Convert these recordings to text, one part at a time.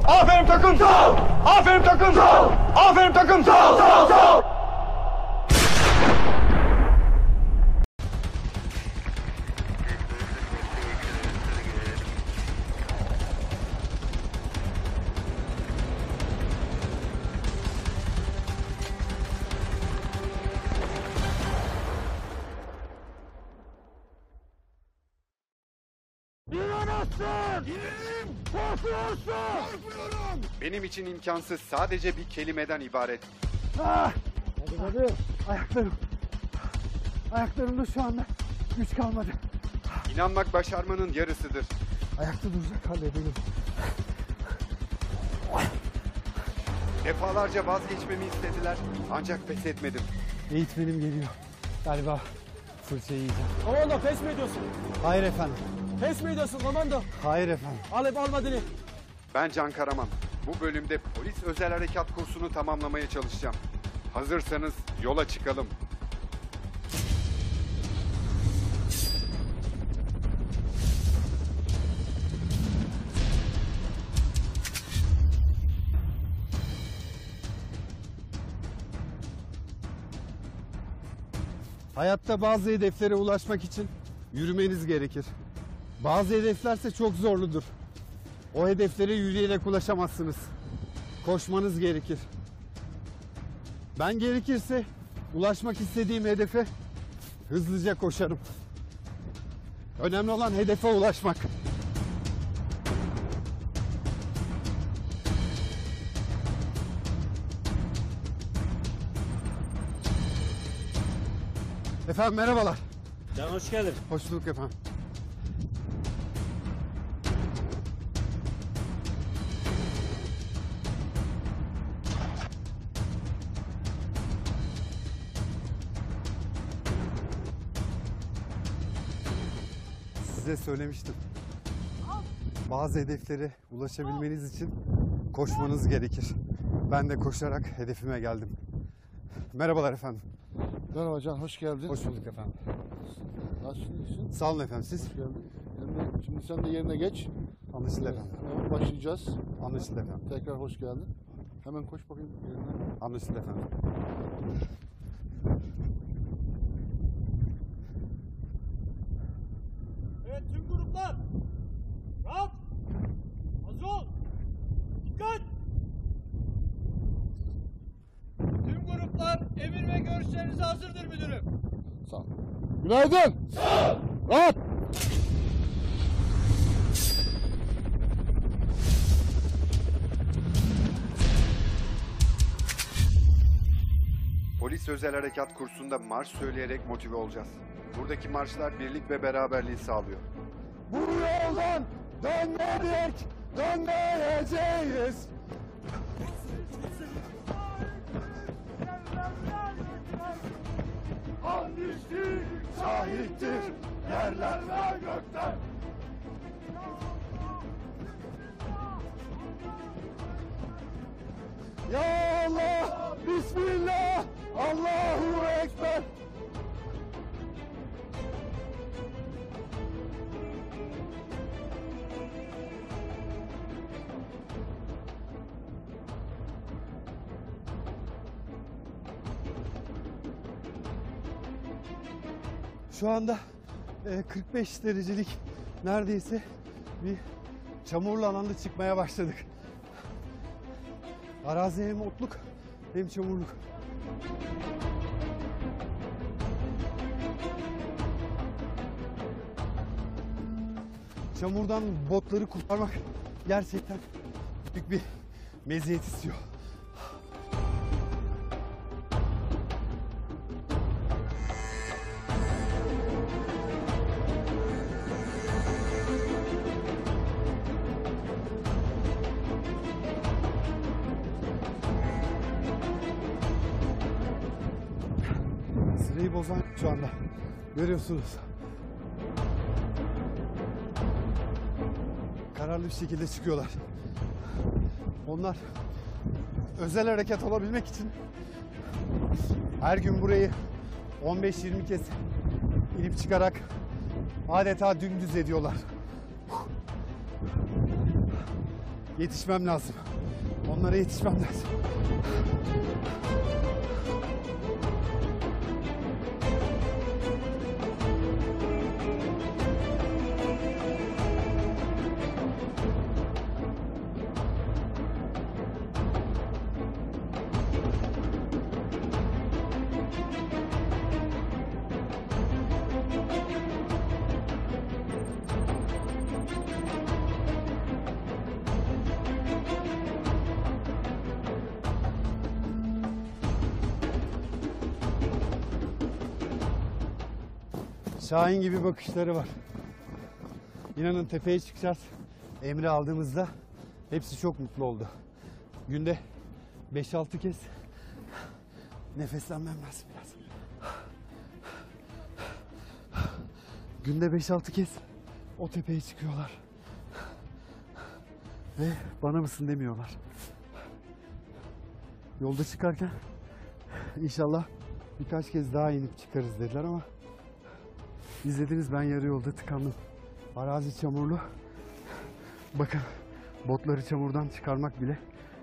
Aferin takım! Sağ! Aferin takım! Sağ! Aferin takım! Sağ! Sağ! Sağ! Benim için imkansız, sadece bir kelimeden ibaret. Hadi. Ayaklarımda şu anda güç kalmadı. İnanmak başarmanın yarısıdır. Ayakta duracak halde değilim. Defalarca vazgeçmemi istediler, ancak pes etmedim. Eğitmenim geliyor. Galiba fırçayı yiyeceğim. Komando pes mi ediyorsun? Hayır efendim. Pes mi ediyorsun komando? Hayır efendim. Alıp almadığını. Ben Can Karaman. Bu bölümde polis özel harekat kursunu tamamlamaya çalışacağım. Hazırsanız yola çıkalım. Hayatta bazı hedeflere ulaşmak için yürümeniz gerekir. Bazı hedeflerse çok zorludur. O hedeflere yürüyerek ulaşamazsınız. Koşmanız gerekir. Ben gerekirse ulaşmak istediğim hedefe hızlıca koşarım. Önemli olan hedefe ulaşmak. Efendim merhabalar. Can hoş geldin. Hoş bulduk efendim. Size söylemiştim. Bazı hedeflere ulaşabilmeniz için koşmanız gerekir. Ben de koşarak hedefime geldim. Merhabalar efendim. Merhaba Can, hoş geldin. Hoş bulduk efendim. Nasılsın? Sağ olun efendim, siz? Hoş geldin. Şimdi sen de yerine geç. Anlaşıldı efendim. Hemen başlayacağız. Anlaşıldı efendim. Tekrar hoş geldin. Hemen koş bakayım yerine. Anlaşıldı efendim. Evet tüm gruplar. Rahat. Hazır ol. Dikkat. Tüm gruplar emir ve görüşlerinize hazırdır müdürüm. Sağ ol. Günaydın. Sağ ol. Rahat. Polis özel harekat kursunda marş söyleyerek motive olacağız. Buradaki marşlar birlik ve beraberliği sağlıyor. Bu yoldan dönmedik, dönmeyeceğiz. Andiştir, şahittir, yerler ve gökler. Ya Allah, Bismillah, Allahu Ekber. Şu anda 45 derecelik neredeyse bir çamurlu alanda çıkmaya başladık. Arazi hem otluk hem çamurluk. Çamurdan botları kurtarmak gerçekten büyük bir meziyet istiyor. Sırayı bozan şu anda. Görüyorsunuz. Kararlı bir şekilde çıkıyorlar. Onlar özel harekat olabilmek için her gün burayı 15-20 kez inip çıkarak adeta dümdüz ediyorlar. Yetişmem lazım. Onlara yetişmem lazım. Şahin gibi bakışları var. İnanın tepeye çıkacağız. Emri aldığımızda hepsi çok mutlu oldu. Günde 5-6 kez nefeslenmem lazım biraz. Günde 5-6 kez o tepeye çıkıyorlar. Ve bana mısın demiyorlar. Yolda çıkarken inşallah birkaç kez daha inip çıkarız dediler ama İzlediniz, ben yarı yolda tıkandım. Arazi çamurlu. Bakın botları çamurdan çıkarmak bile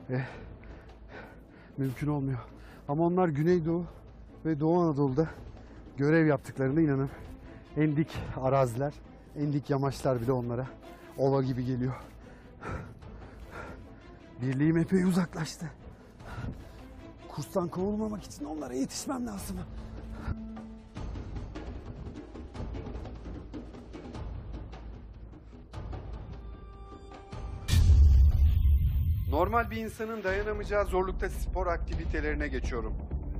mümkün olmuyor. Ama onlar Güneydoğu ve Doğu Anadolu'da görev yaptıklarında inanın en dik araziler, en dik yamaçlar bile onlara ova gibi geliyor. Birliğim epey uzaklaştı. Kurstan kovulmamak için onlara yetişmem lazım. Normal bir insanın dayanamayacağı zorlukta spor aktivitelerine geçiyorum.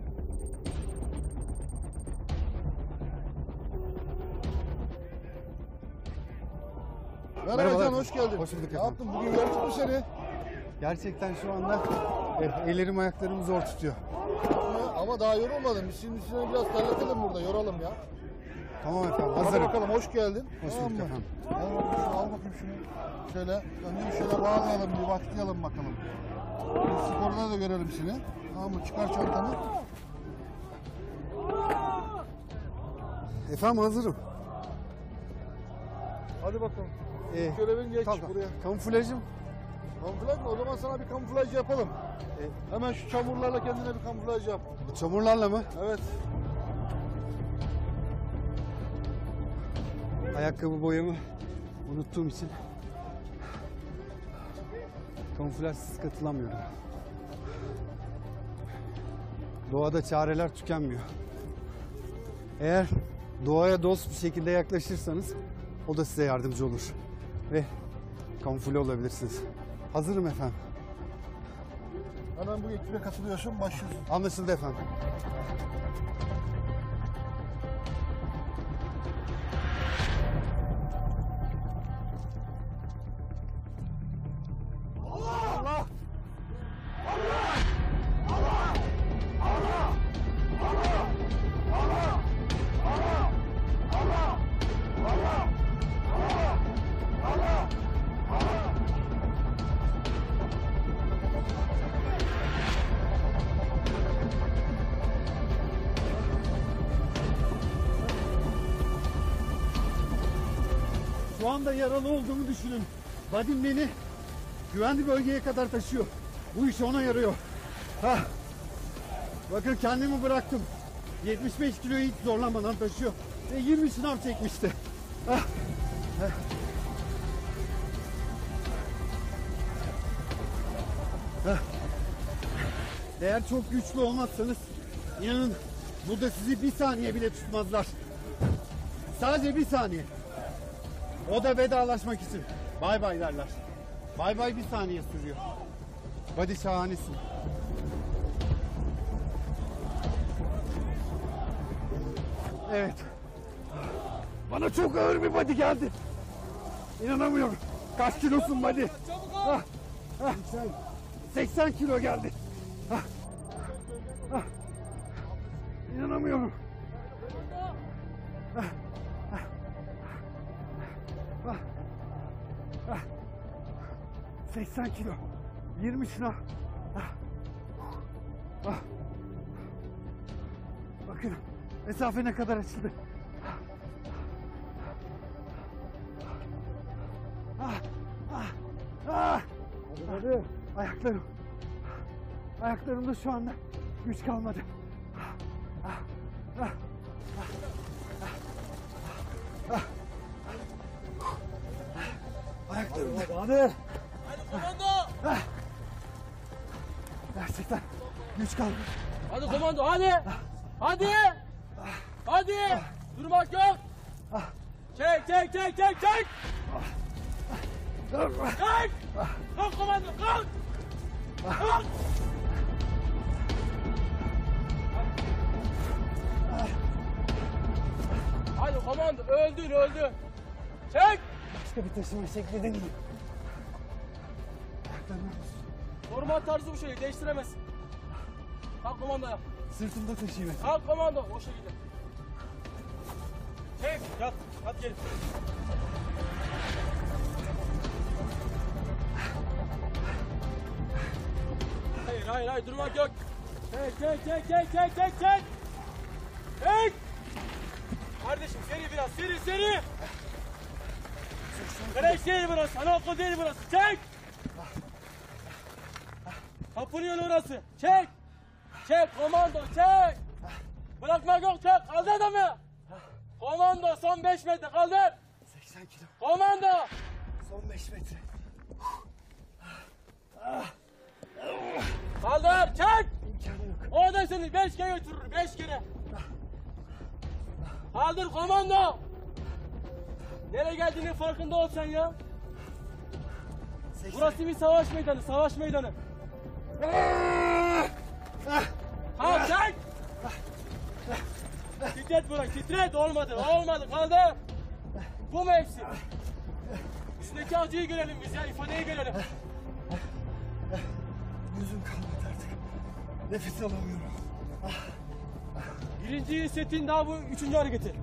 Merhaba Can, hoş geldin. Hoş bulduk Ne efendim. yaptın? Bugün gördük mü seni? Gerçekten şu anda ellerim ayaklarım zor tutuyor. Ama daha yorulmadın. Biz şimdi seni biraz terletelim burada, yoralım ya. Tamam efendim, Hadi hazırım. bakalım, hoş geldin. Hoş Tamam bulduk mı? efendim. Al bakayım şunu. Şöyle, önce şöyle bağlayalım, bir vakitleyelim bakalım. Sporda da görelim seni. Tamam mı? Çıkar çantanı. Efendim hazırım. Hadi bakalım. Görevin geç buraya. Kamuflajım. Kamuflaj mı? O zaman sana bir kamuflaj yapalım. Hemen şu çamurlarla kendine bir kamuflaj yap. Bu çamurlarla mı? Evet. Ayakkabı boyamı unuttuğum için kamuflajsız katılamıyorum. Doğada çareler tükenmiyor. Eğer doğaya dost bir şekilde yaklaşırsanız o da size yardımcı olur. Ve kamufle olabilirsiniz. Hazırım efendim. Hemen bu ekibe katılıyorsun, başlıyorsun. Anlaşıldı efendim. Şu anda yaralı olduğumu düşünün. Vadim beni güvenli bölgeye kadar taşıyor. Bu iş ona yarıyor. Hah. Bakın kendimi bıraktım. 75 kiloyu hiç zorlamadan taşıyor. Ve 20 sınav çekmişti. Hah. Hah. Hah. Eğer çok güçlü olmazsanız inanın burada sizi bir saniye bile tutmazlar. Sadece bir saniye. O da vedalaşmak için. Bay bay derler. Bay bay bir saniye sürüyor. Hadi şahanesin. Evet. Bana çok ağır bir body geldi. İnanamıyorum. Kaç kilosun body? Ah, ah. 80 kilo geldi. Ah, ah. İnanamıyorum. Ah, ah. Ah, ah. 80 kilo. 20 sınav. Ah, ah. Bakın mesafe ne kadar açıldı. Ah, ah, ah. Ayaklarımda şu anda güç kalmadı. Ayaklarımda. Hadi komando. Gerçekten güç kalmadı. Hadi komando hadi. Hadi. Hadi. Durmak yok. Çek. Çek. Kalk komando kalk. Kalk. Hadi komando öldür. Çek. Başka bir taşıma şekli deneyim. Normal tarzı bu şeyi değiştiremezsin. Kalk komandoya. Sırtımda taşıyayım. Kalk komando o şekilde. Çek. Yat geri. Hayır durmak yok. Çek. Çek. Kardeşim seri. Kreş değil burası. Anaokul değil burası. Çek. Kapının yolu orası. Çek. Komando çek. Bırakmak yok çek. Kaldır adamı. Komando son 5 metre kaldır. 80 kilo. Komando. Son 5 metre. Kaldır çek. İmkanı yok. O da seni 5 kere götürür 5 kere. Kaldır komando. Nereye geldiğinin farkında ol sen ya. Burası bir savaş meydanı. Kalk çek. Titret olmadı kaldır. Bu mu hepsi? Üstündeki acıyı görelim biz ya, ifadeyi görelim. Yüzüm kalmadı artık. Nefes alamıyorum. Birinci setin daha bu 3. hareketi.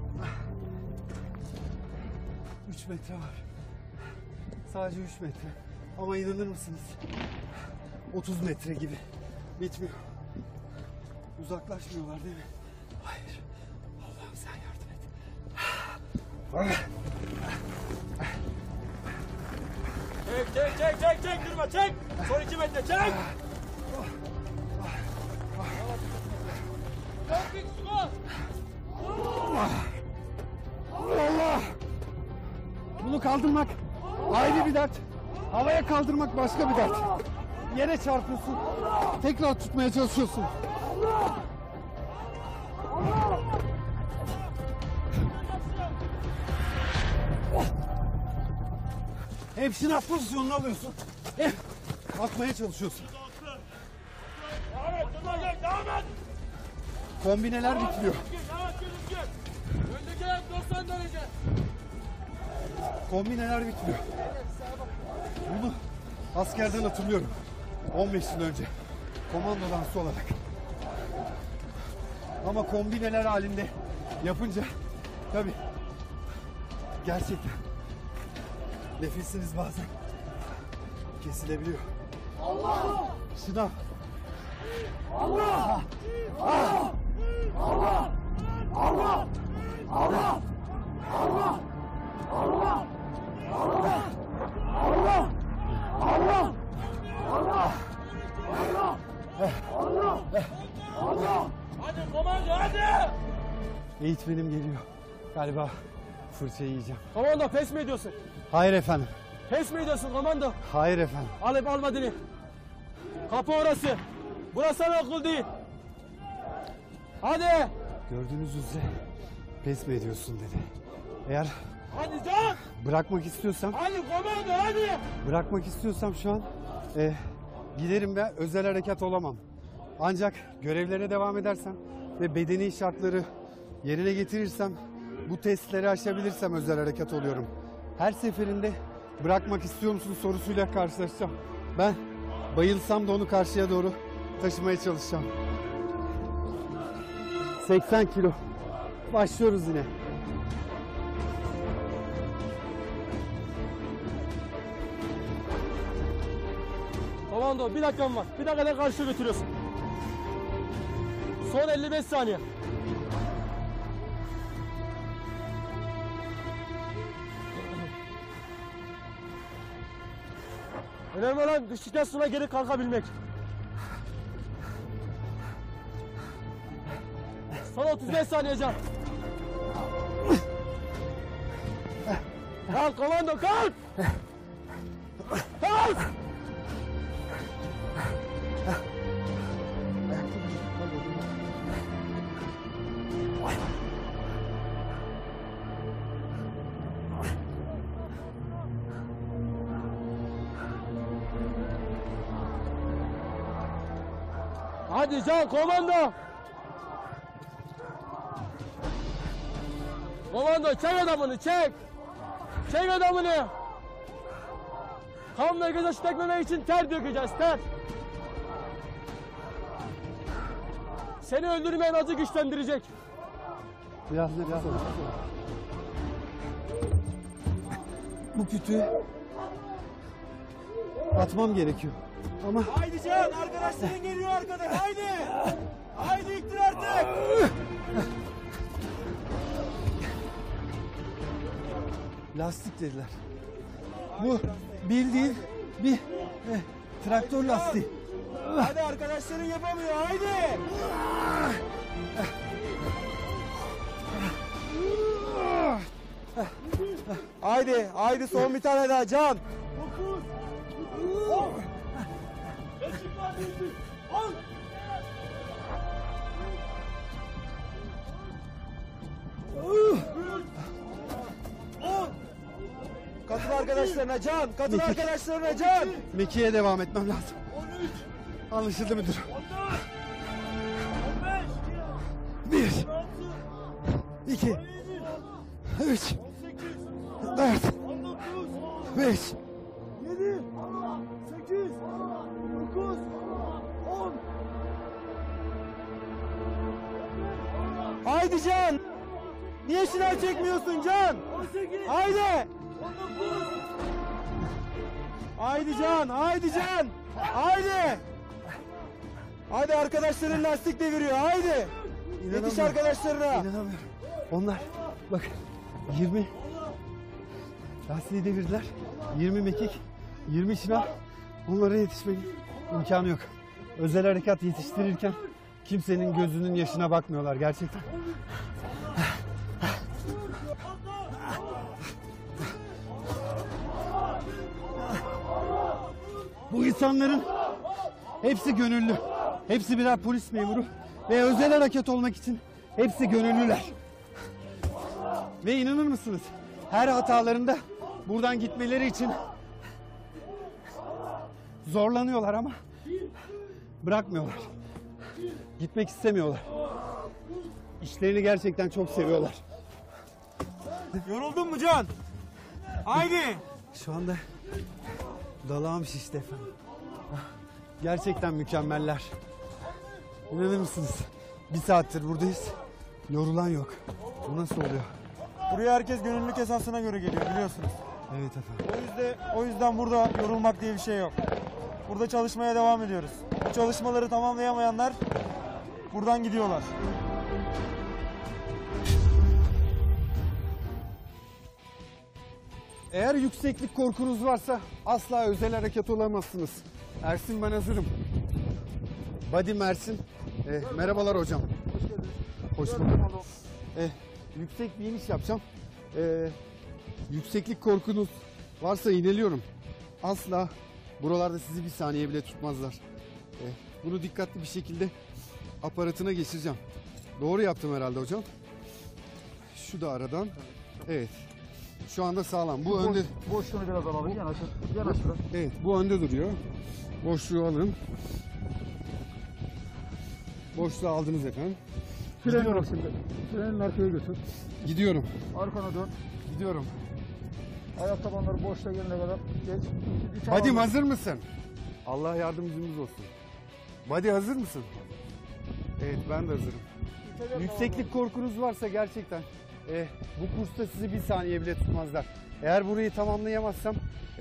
3 metre var. Sadece 3 metre. Ama inanır mısınız? 30 metre gibi. Bitmiyor. Uzaklaşmıyorlar değil mi? Hayır. Allah'ım sen yardım et. Çek durma çek. Son 2 metre çek. Dört skor. Allah! Bunu kaldırmak ayrı bir dert. Havaya kaldırmak başka bir dert. Yere çarpıyorsun. Tekrar tutmaya çalışıyorsun. Hep şınav pozisyonunu alıyorsun. Hep atmaya çalışıyorsun. Devam et. Kombineler bitiriyor. Öndeki ayak 90 derece. Kombineler bitiriyor. Bunu askerden hatırlıyorum. 15 yıl önce. Komando dansı olarak. Ama kombineler halinde yapınca tabii gerçekten nefesiniz bazen kesilebiliyor. Allah! Sınav. Allah! Allah! Allah! Allah! Allah! Allah! Allah! Allah! Allah! Allah! Allah! Allah! Allah! Hadi komando hadi. Eğitmenim geliyor. Galiba fırçayı yiyeceğim. Komando pes mi ediyorsun? Hayır efendim. Pes mi ediyorsun komando? Hayır efendim. Alıp almadığını. Kapı orası. Burası okul değil. Hadi. Gördüğünüz üzere pes mi ediyorsun dedi. Eğer Hadi can. bırakmak istiyorsam, Hadi komando hadi. bırakmak istiyorsam şu an giderim ve özel harekat olamam. Ancak görevlere devam edersem ve bedeni şartları yerine getirirsem, bu testleri aşabilirsem özel harekat oluyorum. Her seferinde bırakmak istiyor musun sorusuyla karşılaşacağım. Ben bayılsam da onu karşıya doğru taşımaya çalışacağım. 80 kilo. Başlıyoruz yine. Komando bir dakikam var. Bir dakikada karşıya götürüyorsun. Son 55 saniye. Önemli olan düştükten sonra geri kalkabilmek. Son 35 saniye Can. Kalk komando kalk! Kalk! Hadi Can komando! Komando çek adamını çek! Çek adamını! Kan ve göze dökmemek için ter dökeceğiz ter! Seni öldürmeyen acı güçlendirecek. Biraz nefes al. Bu kütüğü atmam gerekiyor. Ama Haydi Can arkadaşların geliyor arkadan haydi! Haydi ittir artık! lastik dediler. Bu bildiğin bir traktör lastiği. Hadi arkadaşların yapamıyor haydi! Haydi son bir tane daha Can! 9 10 Beşiktaş 10 Katıl arkadaşlarına Can! Katıl arkadaşlarına Can! Mekiğe devam etmem lazım. 13 Anlaşıldı müdür. 14 15 Bir, 2, 3, 4, 5, 7 8 9 10 Haydi Can! Niye şınav çekmiyorsun Can? 18 Haydi! 19 Haydi Can! Haydi Can! Haydi! Haydi arkadaşların lastik deviriyor haydi! Yetiş İnanamıyorum. arkadaşlarına! İnanamıyorum. Onlar bak 20 lastiği devirdiler. 20 mekik, 20 şınav. Onlara yetişmenin imkanı yok. Özel harekat yetiştirirken kimsenin gözünün yaşına bakmıyorlar gerçekten. Bu insanların hepsi gönüllü. Hepsi birer polis memuru ve özel harekat olmak için hepsi gönüllüler. Ve inanır mısınız? Her hatalarında buradan gitmeleri için zorlanıyorlar ama bırakmıyorlar. Gitmek istemiyorlar. İşlerini gerçekten çok seviyorlar. Yoruldun mu Can? Haydi! Şu anda dalağım şişti efendim. Gerçekten mükemmeller. İnanır mısınız? Bir saattir buradayız. Yorulan yok. Bu nasıl oluyor? Buraya herkes gönüllülük esasına göre geliyor biliyorsunuz. Evet efendim. O yüzden burada yorulmak diye bir şey yok. Burada çalışmaya devam ediyoruz. Bu çalışmaları tamamlayamayanlar buradan gidiyorlar. Eğer yükseklik korkunuz varsa asla özel harekat olamazsınız. Ersin ben hazırım. Badim Ersin. Merhabalar hocam. Hoş bulduk. Yüksek bir iniş yapacağım. Yükseklik korkunuz varsa ineliyorum. Asla buralarda sizi bir saniye bile tutmazlar. Bunu dikkatli bir şekilde aparatına geçireceğim. Doğru yaptım herhalde hocam. Şu da aradan. Evet. Şu anda sağlam. Bu önde. Boşluğunu biraz alalım. Yanaşın. Yanaşın. Evet, bu önde duruyor. Boşluğu alın. Boşluğu aldınız efendim. Freni bak şimdi. Frenin arkaya götür. Gidiyorum. Arkana dön. Gidiyorum. Ayak tabanları boşta gelene kadar geç. İç Badim havadan- hazır mısın? Allah yardımcımız olsun. Badi hazır mısın? Evet, ben de hazırım. Yükseklik korkunuz varsa gerçekten bu kursta sizi bir saniye bile tutmazlar. Eğer burayı tamamlayamazsam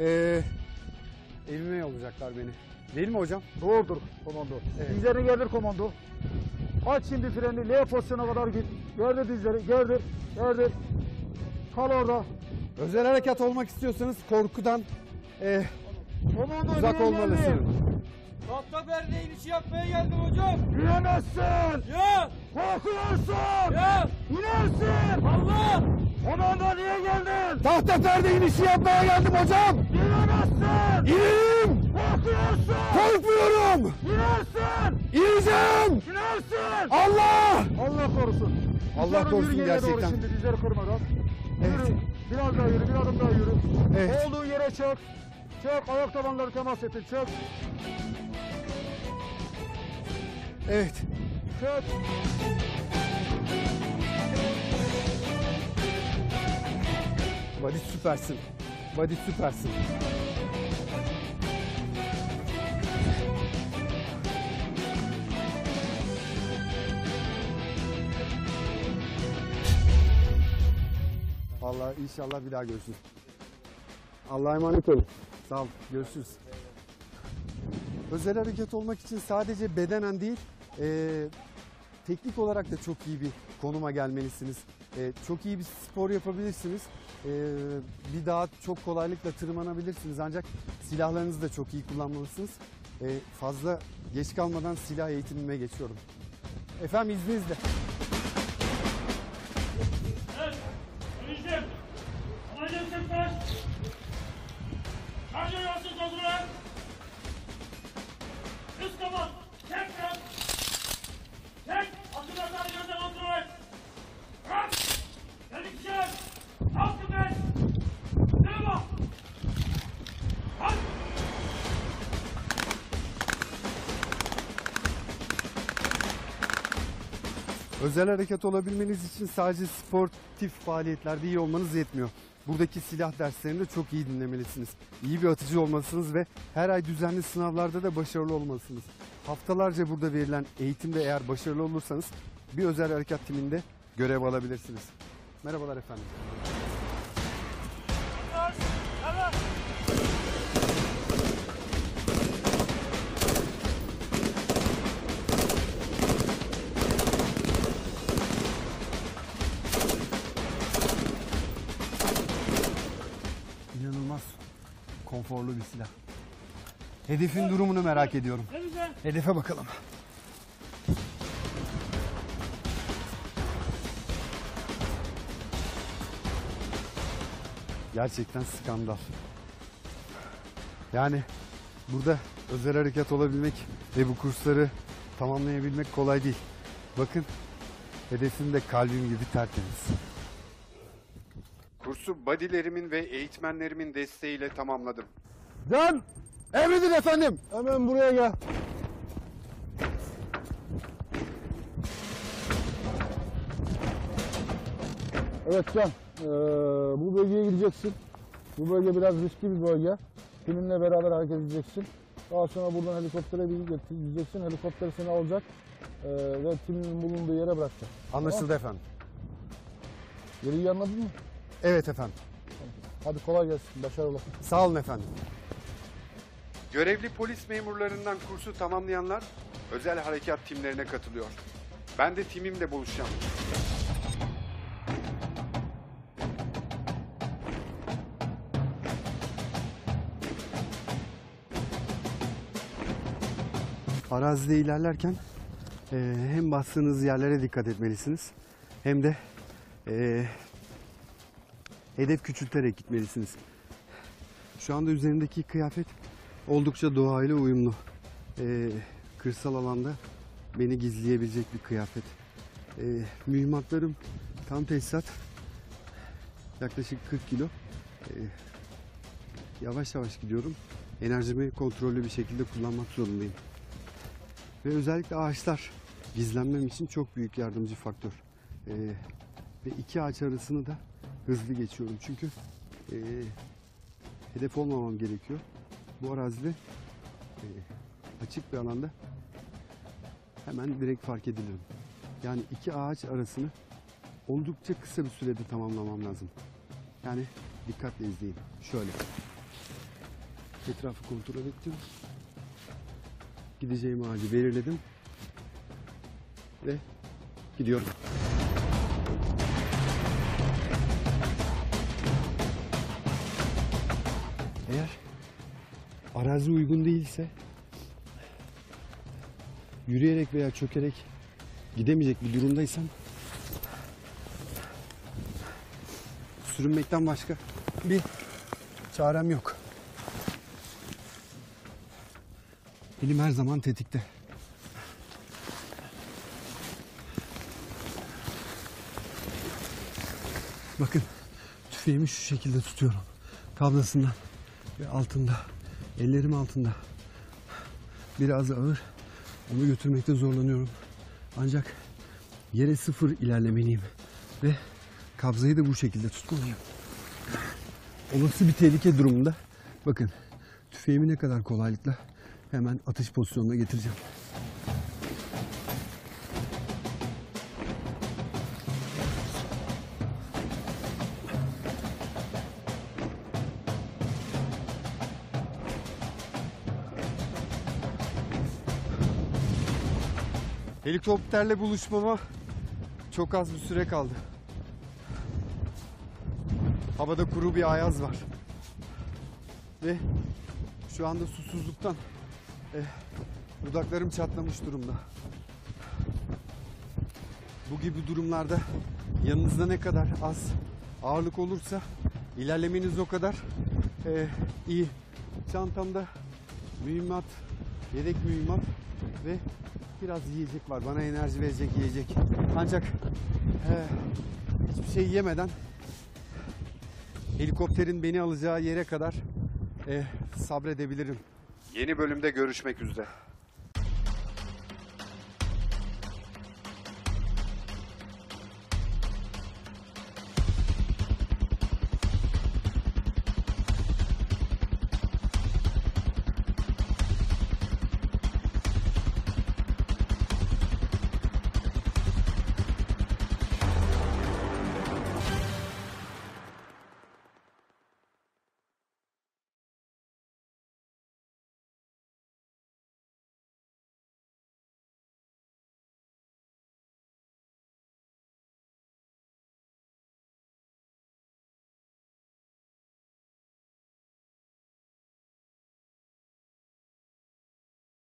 evime yollayacaklar beni. Değil mi hocam? Doğrudur komando. Evet. Dizlerini gerdir komando. Aç şimdi freni. L pozisyona kadar git. Gerdir dizleri. Gerdir. Gerdir. Kal orada. Özel harekat olmak istiyorsanız korkudan Uzak olmalısın. Tahta perdeyi işi yapmaya geldim hocam. Giremezsin. Ya! Korkuyorsun. Ya! İnersin. Allah! Komando niye geldin? Tahta perde inişi yapmaya geldim hocam. Giremezsin. İneyim. Korkuyorsun. Korkmuyorum. İnersin. İneceğim. İnersin. Allah. Allah korusun. Allah Yürü, korusun yürü geriye doğru gerçekten. Şimdi dizleri kırmadan. Evet. Yürü. Biraz daha yürü, bir adım daha yürü. Evet. Olduğu yere çök. Çök, ayak tabanları temas ettin. Çök. Evet. Çök. Vadit süpersin. Vadit süpersin. Vallahi inşallah bir daha görüşürüz. Allah'a emanet olun. Sağ ol. Görüşürüz. Özel hareket olmak için sadece bedenen değil, teknik olarak da çok iyi bir konuma gelmelisiniz. Çok iyi bir spor yapabilirsiniz. Bir dağa çok kolaylıkla tırmanabilirsiniz. Ancak silahlarınızı da çok iyi kullanmalısınız. Fazla geç kalmadan silah eğitimime geçiyorum. Efendim izninizle. Evet, Öğrencim. Amacım sıkmış. Şarjı yolsuz doldurun. Üst kapat. Çek sen. Çek. Atın atar gözden kontrol et. Bırak. Dedik kişiler. Kalk köpek. Devam. Kalk. Özel hareket olabilmeniz için sadece sportif faaliyetlerde iyi olmanız yetmiyor. Buradaki silah derslerini de çok iyi dinlemelisiniz. İyi bir atıcı olmalısınız ve her ay düzenli sınavlarda da başarılı olmalısınız. Haftalarca burada verilen eğitimde eğer başarılı olursanız bir özel harekat timinde görev alabilirsiniz. Merhabalar efendim. İnanılmaz konforlu bir silah. Hedefin durumunu merak ediyorum. Ne güzel. Hedefe bakalım. Gerçekten skandal. Yani burada özel harekat olabilmek ve bu kursları tamamlayabilmek kolay değil. Bakın hedefim de kalbim gibi tertemiz. Kursu budilerimin ve eğitmenlerimin desteğiyle tamamladım. Can! Emredin efendim. Hemen buraya gel. Evet Can, bu bölgeye gideceksin. Bu bölge biraz riskli bir bölge. Kiminle beraber hareket edeceksin. Daha sonra buradan helikoptere gideceksin. Helikopter seni alacak ve timin bulunduğu yere bırakacak. Anlaşıldı efendim. Yeri iyi anladın mı? Evet efendim. Hadi kolay gelsin, başarılı. Sağ olun efendim. Görevli polis memurlarından kursu tamamlayanlar özel harekat timlerine katılıyor. Ben de timimle buluşacağım. Arazide ilerlerken hem bastığınız yerlere dikkat etmelisiniz hem de hedef küçülterek gitmelisiniz. Şu anda üzerindeki kıyafet oldukça doğayla uyumlu. Kırsal alanda beni gizleyebilecek bir kıyafet. Mühimmatlarım tam tesisat. Yaklaşık 40 kilo. Yavaş yavaş gidiyorum. Enerjimi kontrollü bir şekilde kullanmak zorundayım. Ve özellikle ağaçlar gizlenmem için çok büyük yardımcı faktör. Ve iki ağaç arasını da hızlı geçiyorum. Çünkü hedef olmamam gerekiyor. Bu arazide açık bir alanda hemen direkt fark edilirim. Yani iki ağaç arasını oldukça kısa bir sürede tamamlamam lazım. Yani dikkatle izleyin. Şöyle. Etrafı kontrol ettim. Gideceğim ağacı belirledim. Ve gidiyorum. Eğer arazi uygun değilse yürüyerek veya çökerek gidemeyecek bir durumdaysam sürünmekten başka bir çarem yok. Elim her zaman tetikte. Bakın tüfeğimi şu şekilde tutuyorum. Kablasından ve altında. Ellerim altında. Biraz ağır. Onu götürmekte zorlanıyorum. Ancak yere sıfır ilerlemeliyim. Ve kabzayı da bu şekilde tutmalıyım. Olası bir tehlike durumunda bakın tüfeğimi ne kadar kolaylıkla hemen atış pozisyonuna getireceğim. Helikopterle buluşmama çok az bir süre kaldı. Havada kuru bir ayaz var. Ve şu anda susuzluktan dudaklarım çatlamış durumda. Bu gibi durumlarda yanınızda ne kadar az ağırlık olursa ilerlemeniz o kadar iyi. Çantamda mühimmat, yedek mühimmat ve biraz yiyecek var. Bana enerji verecek yiyecek. Ancak hiçbir şey yemeden helikopterin beni alacağı yere kadar sabredebilirim. Yeni bölümde görüşmek üzere.